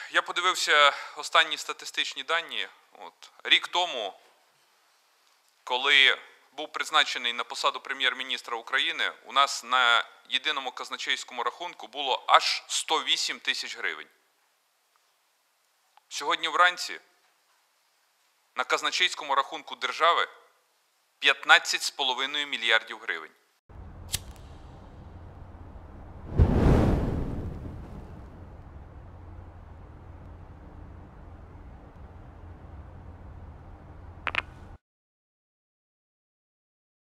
Я подивився останні статистичні дані. Рік тому, коли був призначений на посаду прем'єр-міністра України, у нас на єдиному казначейському рахунку було аж 108 тисяч гривень. Сьогодні вранці на казначейському рахунку держави 15,5 мільярдів гривень.